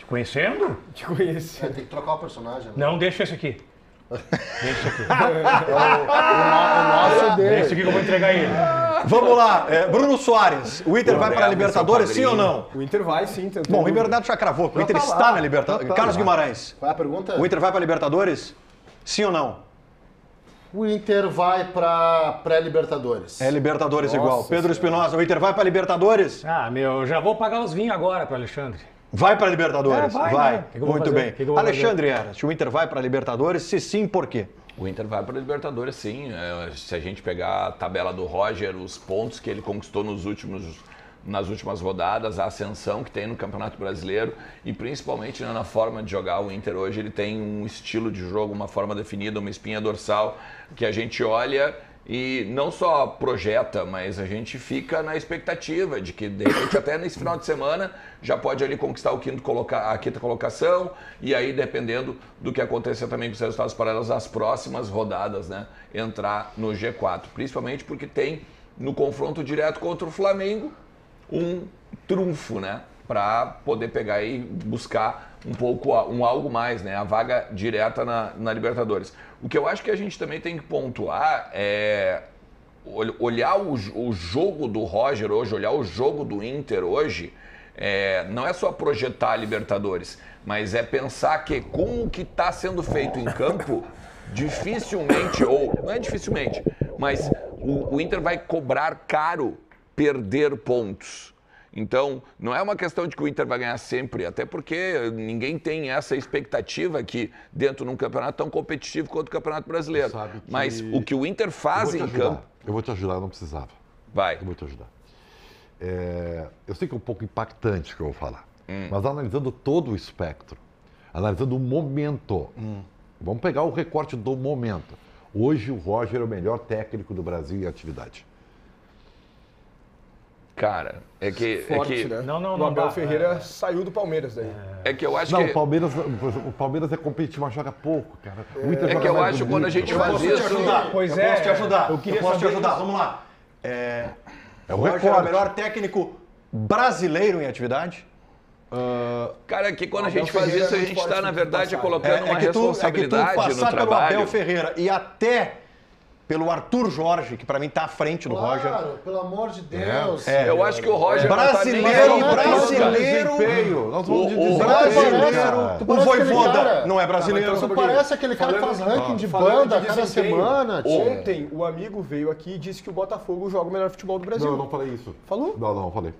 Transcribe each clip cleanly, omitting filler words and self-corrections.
Conhecendo? Te conheci. Tem que trocar o personagem. Né? Não, deixa esse aqui. Deixa esse aqui. O nosso dele. Esse aqui que eu vou entregar ele. Vamos lá, Bruno Soares, o Inter vai para a Libertadores, sim ou não? O Inter vai, sim. Bom, o Bernardo já cravou, o Inter está na Libertadores. Carlos Guimarães, Qual é a pergunta? o Inter vai para a Libertadores, sim ou não? O Inter vai para pré-Libertadores. É Libertadores igual. Pedro Espinosa, o Inter vai para a Libertadores? Ah, meu, já vou pagar os vinhos agora pro Alexandre. Vai para a Libertadores? Vai. O que eu vou Muito fazer? bem. O que eu vou Alexandre Eras, o Inter vai para a Libertadores, se sim, por quê? O Inter vai para a Libertadores, sim. Se a gente pegar a tabela do Roger, os pontos que ele conquistou nas últimas rodadas, a ascensão que tem no Campeonato Brasileiro e principalmente, né, na forma de jogar, o Inter hoje ele tem um estilo de jogo, uma forma definida, uma espinha dorsal que a gente olha e não só projeta, mas a gente fica na expectativa de que, de repente, até nesse final de semana, já pode ali conquistar a quinta colocação e aí, dependendo do que acontecer também com os resultados paralelos das próximas rodadas, né, entrar no G4. Principalmente porque tem, no confronto direto contra o Flamengo, um trunfo, né, para poder pegar e buscar um pouco, algo mais, né, a vaga direta na Libertadores. O que eu acho que a gente também tem que pontuar é olhar o jogo do Roger hoje, olhar o jogo do Inter hoje, não é só projetar a Libertadores, mas é pensar que com o que está sendo feito em campo, dificilmente, ou não é dificilmente, mas o Inter vai cobrar caro perder pontos. Então, não é uma questão de que o Inter vai ganhar sempre, até porque ninguém tem essa expectativa aqui dentro de um campeonato tão competitivo quanto o Campeonato Brasileiro. Mas o que o Inter faz em campo... Eu vou te ajudar, eu não precisava. Vai. Eu vou te ajudar. Eu sei que é um pouco impactante o que eu vou falar, mas analisando todo o espectro, analisando o momento, vamos pegar o recorte do momento. Hoje o Roger é o melhor técnico do Brasil em atividade. Cara, é que... Né? Não, o Abel Ferreira saiu do Palmeiras daí. É que eu acho não, que... o Palmeiras é competitivo, mas joga pouco, cara. O Inter é que eu acho que quando a gente faz isso... Pois é, posso te ajudar. Eu queria posso te saber ajudar. isso. Vamos lá. o Roger é o recorde. melhor técnico brasileiro em atividade? Cara, é que quando a Abel gente faz Ferreira isso, a é muito gente está, forte na no verdade, passado. colocando uma que tu responsabilidade no passar pelo trabalho. Abel Ferreira e até pelo Arthur Jorge, que para mim está à frente do Roger. Claro, pelo amor de Deus. Eu acho que o Roger Brasileiro. Nós vamos de O Brasileiro. O Voivoda não é brasileiro. Tu parece aquele cara que faz ranking de falando banda de cada desempenho, semana. tio. Ontem, o amigo veio aqui e disse que o Botafogo joga o melhor futebol do Brasil. Não, eu não falei isso. Falou? Não falei.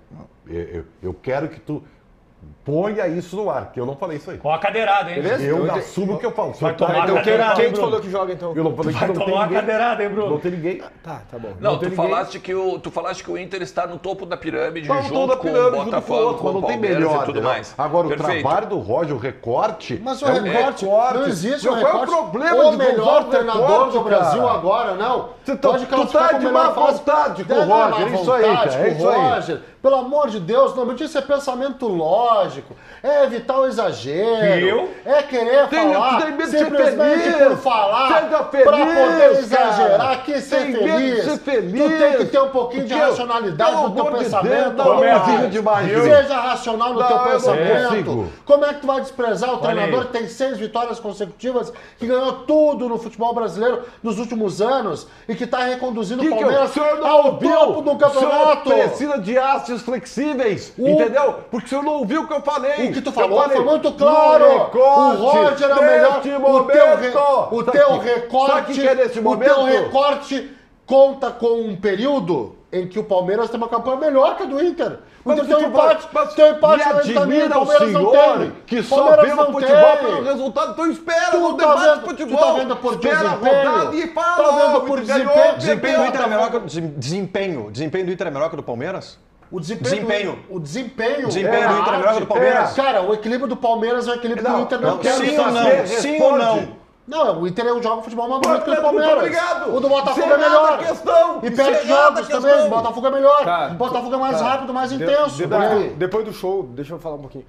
Eu quero que tu ponha isso no ar, que eu não falei isso aí. Com a cadeirada, hein? Beleza? Eu Então, assumo o que eu falo. Vai tomar Então, cadeirada, quem hein, tu Bruno? falou que joga, então? Eu não falei que Vai não tem tomar uma ninguém. cadeirada, hein, Bruno? Não tem ninguém. Tá bom. Não, tem tu ninguém. falaste que o Inter está no topo da pirâmide, Tá junto toda a com pirâmide, o junto com o Botafogo, outro, com mas o não tem Palmeiras melhor. e tudo né? mais. Agora, Perfeito. o trabalho do Roger, o recorte... Mas o é um recorte, não existe um Qual é o recorte. problema O de melhor usar o treinador recorte, do Brasil cara? agora, não. Tu Pode tá classificar de como má melhor fase. vontade com o Não, Roger, má é isso aí, vontade cara, é com isso o aí. Roger. Pelo amor de Deus, não, isso é pensamento lógico, é evitar o exagero, Viu? é querer falar tem medo de ser simplesmente feliz. por falar, Seja pra feliz, poder exagerar, cara. que ser Tem medo de feliz. ser feliz. Tu tem que ter um pouquinho de Porque, racionalidade pelo no teu amor de pensamento. Deus, não, rapaz. não é demais, viu? Seja racional no Não, teu eu não pensamento. consigo. Como é que tu vai desprezar o treinador aí. que tem 6 vitórias consecutivas, que ganhou tudo no futebol brasileiro nos últimos anos e que está reconduzindo o O Palmeiras senhor não ao ouviu? topo do campeonato? O senhor precisa de hastes flexíveis, entendeu? Porque o senhor não ouviu o que eu falei. O que tu Eu falou falei, foi muito claro. no recorte, O Roger é o melhor. neste O momento. teu recorte. Sabe o que é nesse o momento? teu recorte conta com um período em que o Palmeiras tem uma campanha melhor que a do Inter. O Mas Inter tem um futebol- empate. mas Tem um empate me na admira Itamir, o Palmeiras não senhor tem. que só Palmeiras vê não o futebol tem. pelo resultado. Então espera Tu no tá debate vendo- de futebol. tu tá vendo por Espera a desempenho? rodada e fala. Tá vendo ó, por o Inter ganhou, desempenho? Desempenho do Inter é melhor que perdeu. o desempenho do Inter é melhor que o do Palmeiras? O desempenho. Desempenho. O desempenho. Desempenho do Inter é melhor que o do Palmeiras? Cara, o equilíbrio do Palmeiras é o equilíbrio do Inter. Não quero Sim ou saber, não? Sim ou não? responde. Não, o Inter joga futebol mais bonito que o do Muito Palmeiras. obrigado. O do Botafogo Sem é melhor. nada a questão. E Sem perde nada jogos a questão. também. O Botafogo é melhor. Cara, o Botafogo é mais cara, rápido, mais intenso. E aí? Depois do show, deixa eu falar um pouquinho.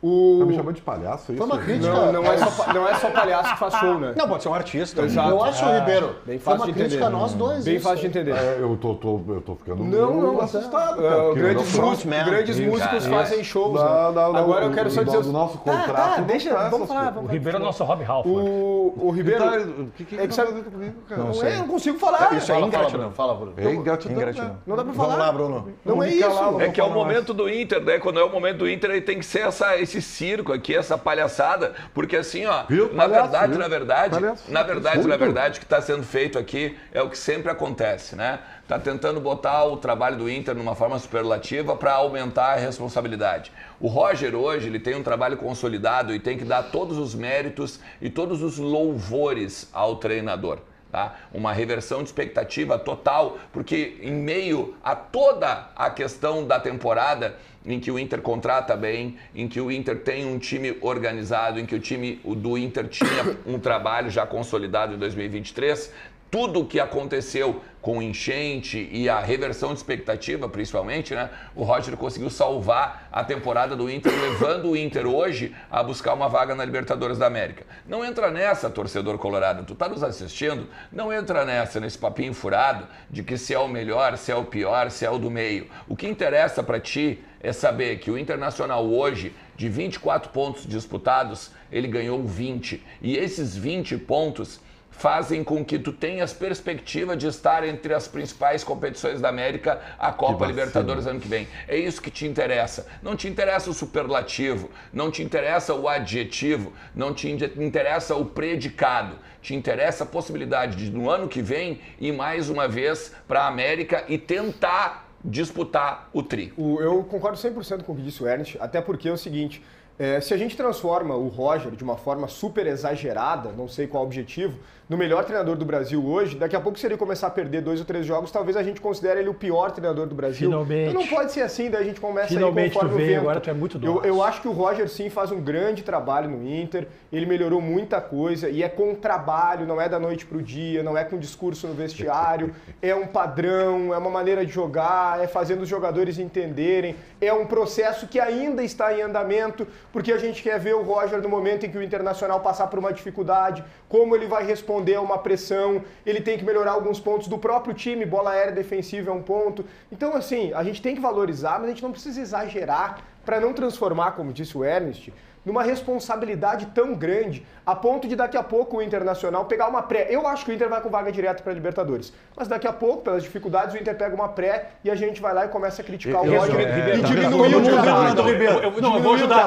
Tá me chamando de palhaço, isso? Foi uma crítica. Não é só palhaço que faz show, né? Não, pode ser um artista. Exato. Eu acho, Ribeiro, Bem foi fácil uma de crítica entender. a nós dois. Bem isso. fácil de entender. Eu tô ficando Não, assustado, É, cara. porque grandes o nosso- músicos, grandes músicos fazem shows. Não, né? Agora eu quero só dizer... O nosso contrato não deixa, traz vamos essas falar. coisas. O Ribeiro é o nosso Rob Halford. O Ribeiro... O que É que tá sabe- fazendo comigo, cara? eu não consigo falar. Isso é Fala, ingratidão. Fala, Bruno. É ingratidão, Ingratidão. né? Não dá pra falar. Vamos lá, Bruno. Não é Vamos ficar lá, isso. vamos É que é o falar mais. momento do Inter, né? Quando é o momento do Inter, ele tem que ser esse circo aqui, essa palhaçada, porque assim, ó, Viu? na Palhaço, verdade, viu? na verdade, Palhaço. na verdade, Muito. na verdade, o que está sendo feito aqui é o que sempre acontece, né? Tá tentando botar o trabalho do Inter numa forma superlativa para aumentar a responsabilidade. O Roger hoje, ele tem um trabalho consolidado e tem que dar todos os méritos e todos os louvores ao treinador. Tá? Uma reversão de expectativa total, porque em meio a toda a questão da temporada, em que o Inter contrata bem, em que o Inter tem um time organizado, em que o time do Inter tinha um trabalho já consolidado em 2023, tudo o que aconteceu com o enchente e a reversão de expectativa, principalmente, né? O Roger conseguiu salvar a temporada do Inter, levando o Inter hoje a buscar uma vaga na Libertadores da América. Não entra nessa, torcedor colorado. Tu tá nos assistindo? Não entra nesse papinho furado de que se é o melhor, se é o pior, se é o do meio. O que interessa pra ti é saber que o Internacional hoje, de 24 pontos disputados, ele ganhou 20. E esses 20 pontos fazem com que tu tenhas perspectiva de estar entre as principais competições da América, a Copa Libertadores ano que vem. É isso que te interessa. Não te interessa o superlativo, não te interessa o adjetivo, não te interessa o predicado. Te interessa a possibilidade de, no ano que vem, ir mais uma vez para a América e tentar disputar o tri. Eu concordo 100% com o que disse o Ernst, até porque é o seguinte... se a gente transforma o Roger de uma forma super exagerada, não sei qual o objetivo, no melhor treinador do Brasil hoje, daqui a pouco se ele começar a perder 2 ou 3 jogos, talvez a gente considere ele o pior treinador do Brasil. Finalmente. Então não pode ser assim, daí a gente começa Finalmente a ir conforme tu veio, o vento. agora tu é muito nosso. Eu acho que o Roger sim faz um grande trabalho no Inter, ele melhorou muita coisa e é com trabalho, não é da noite pro dia, não é com discurso no vestiário, é um padrão, é uma maneira de jogar, é fazendo os jogadores entenderem, é um processo que ainda está em andamento, porque a gente quer ver o Roger no momento em que o Internacional passar por uma dificuldade, como ele vai responder a uma pressão, ele tem que melhorar alguns pontos do próprio time, bola aérea defensiva é um ponto. Então, assim, a gente tem que valorizar, mas a gente não precisa exagerar para não transformar, como disse o Ernst, numa responsabilidade tão grande, a ponto de daqui a pouco o Internacional pegar uma pré. Eu acho que o Inter vai com vaga direta para a Libertadores, mas daqui a pouco, pelas dificuldades, o Inter pega uma pré e a gente vai lá e começa a criticar o Roger e diminuir o trabalho. Não, eu vou ajudar.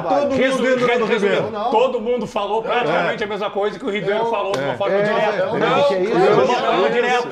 Ribeiro. Não. Todo mundo falou praticamente a mesma coisa que o Ribeiro falou de uma forma direta. Não, que é isso? De uma forma direta.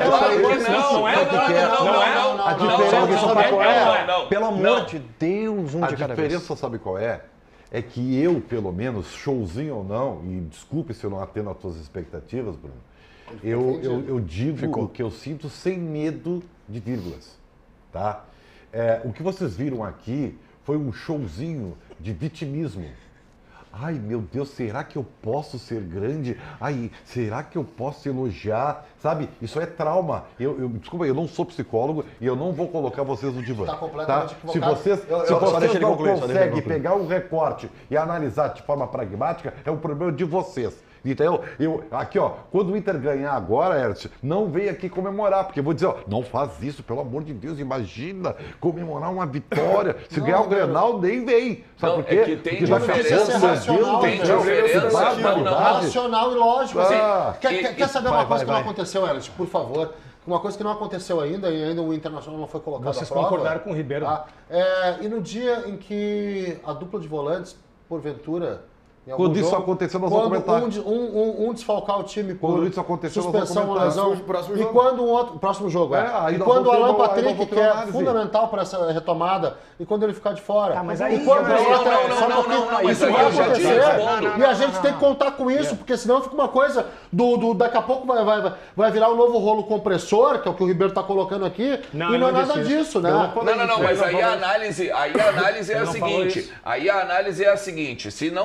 A diferença sabe qual é? Pelo amor de Deus, um A de cada vez. diferença sabe qual é? É que eu, pelo menos, showzinho ou não, e desculpe se eu não atendo às tuas expectativas, Bruno, eu digo o que eu sinto sem medo de vírgulas, tá? O que vocês viram aqui foi um showzinho de vitimismo. Ai, meu Deus, será que eu posso ser grande? Ai, será que eu posso elogiar? Sabe, isso é trauma. Desculpa, eu não sou psicólogo e eu não vou colocar vocês no divã. Tá completamente Se equivocado. vocês, Só deixa ele não concluir, só deixa ele conseguem concluir. pegar um recorte e analisar de forma pragmática, é um problema de vocês. Então, aqui, ó, quando o Inter ganhar agora, Ernst, não vem aqui comemorar, porque eu vou dizer, ó, não faz isso, pelo amor de Deus, imagina comemorar uma vitória. Se ganhar o Grenal, nem vem. Sabe Não, por quê? é que tem Porque daqui a diferença, pouco, meu racional, Deus tem do céu, diferença, barbaridade. Racional e lógico. Assim. Ah. Quer saber uma vai, coisa que vai. não aconteceu, Ernst? Por favor. Uma coisa que não aconteceu ainda, e ainda o Internacional não foi colocado Vocês à prova. concordaram com o Ribeiro. E no dia em que a dupla de volantes, porventura... em algum Quando isso jogo, acontecer, nós vamos comentar. um desfalcar o time por Quando isso acontecer, nós vamos suspensão ou comentar. lesão. Próximo E jogo. quando o outro... Próximo jogo, aí E nós quando o vamos ter Alan uma- aí Patrick, nós vamos ter que uma é análise. fundamental para essa retomada, e quando ele ficar de fora. mas aí- e quando não, isso aí vai eu já te acontecer. respondo. E a gente tem que contar com isso, porque senão fica uma coisa daqui a pouco vai virar um novo rolo compressor, que é o que o Ribeiro está colocando aqui, Não, e não é não nada disse disso, né? Não, mas aí a análise é a Ele não falou seguinte. isso. Aí a análise é a seguinte: se não jogar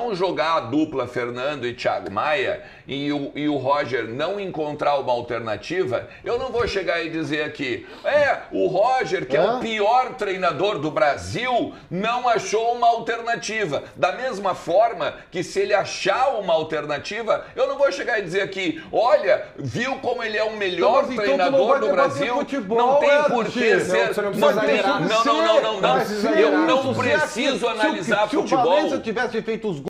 jogar a dupla Fernando e Thiago Maia e o Roger não encontrar uma alternativa, eu não vou chegar e dizer aqui, o Roger, que é o pior treinador do Brasil, não achou uma alternativa. Da mesma forma que se ele achar uma alternativa, eu não vou chegar e dizer aqui, olha, viu como ele é o melhor Então, treinador do Brasil, não tem por que ser... Você não precisa exagerar. Não, eu não preciso analisar futebol. Se o Valência tivesse feito os